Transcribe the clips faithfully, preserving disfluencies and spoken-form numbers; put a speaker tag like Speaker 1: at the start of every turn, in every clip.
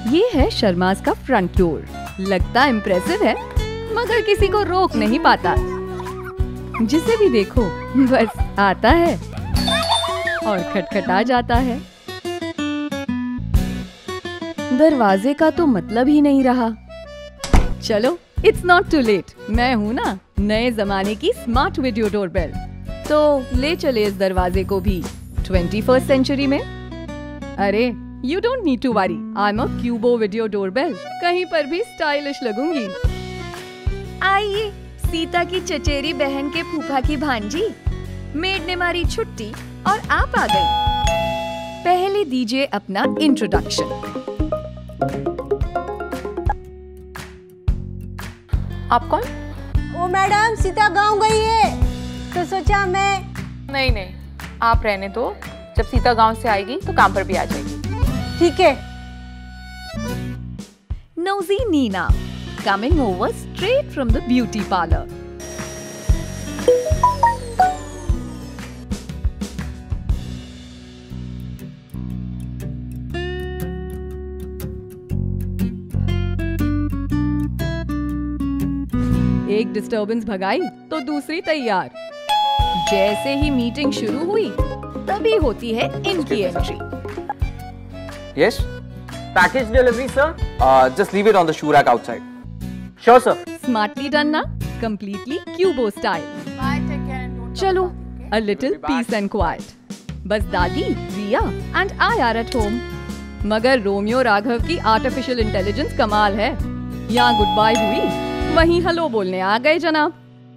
Speaker 1: ये है शर्मास का फ्रंट डोर। लगता इम्प्रेसिव है, मगर किसी को रोक नहीं पाता। जिसे भी देखो बस आता है और खटखटा जाता है। दरवाजे का तो मतलब ही नहीं रहा। चलो, इट्स नॉट टू लेट। मैं हूँ ना नए जमाने की स्मार्ट वीडियो डोरबेल, तो ले चले इस दरवाजे को भी ट्वेंटी फर्स्ट सेंचुरी में। अरे you don't need to worry, I am a Cubo video doorbell. कहीं पर भी स्टाइलिश लगूंगी।
Speaker 2: आइए, सीता की चचेरी बहन के फूफा की भांजी। मेड ने मारी छुट्टी और आप आ गई।
Speaker 1: पहले दीजिए अपना इंट्रोडक्शन।
Speaker 3: आप कौन?
Speaker 4: ओ मैडम, सीता गांव गई है तो सोचा मैं।
Speaker 3: नहीं नहीं, आप रहने दो। जब सीता गांव से आएगी तो काम पर भी आ जाएगी।
Speaker 4: ठीक है।
Speaker 1: Nosy Nina, coming over straight from the beauty parlor. एक डिस्टर्बेंस भगाई तो दूसरी तैयार। जैसे ही मीटिंग शुरू हुई तभी होती है इनकी entry.
Speaker 5: Yes? Package delivery, sir? Uh, just leave it on the shoe rack outside. Sure, sir.
Speaker 1: Smartly done ना? Completely Cubo style.
Speaker 3: Bye, take care and don't
Speaker 1: चलो,
Speaker 3: talk, okay?
Speaker 1: a little peace and quiet. बस दादी, Riya and I are at home. मगर Romeo Raghav की artificial intelligence कमाल है। यहाँ good bye हुई, वहीं हेलो बोलने आ गए जनाब।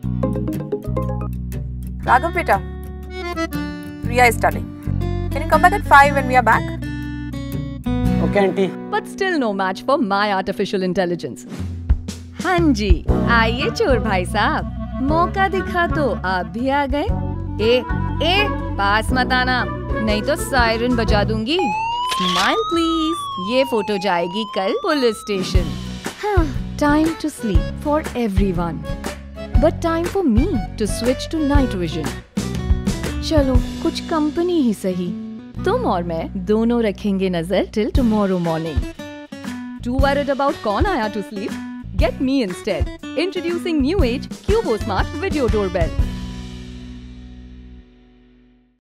Speaker 3: राघव बेटा, Riya is studying. Can you come back at five when we are back?
Speaker 5: Okay, auntie.
Speaker 1: But still no match for my artificial intelligence. हाँ जी, आइए चोर भाई साहब, मौका दिखा तो आप भी आ गए। ए, ए, पास मत आना, नहीं तो सायरन बजा दूंगी। Smile please. ये फोटो जाएगी कल पुलिस स्टेशन। हाँ, time to sleep for everyone, but time for me to switch to night vision. चलो, कुछ कंपनी ही सही। तुम और मैं दोनों रखेंगे नजर till tomorrow morning. Too worried about कौन आया to sleep? Get me instead. Introducing new age Cubo Smart Video Doorbell.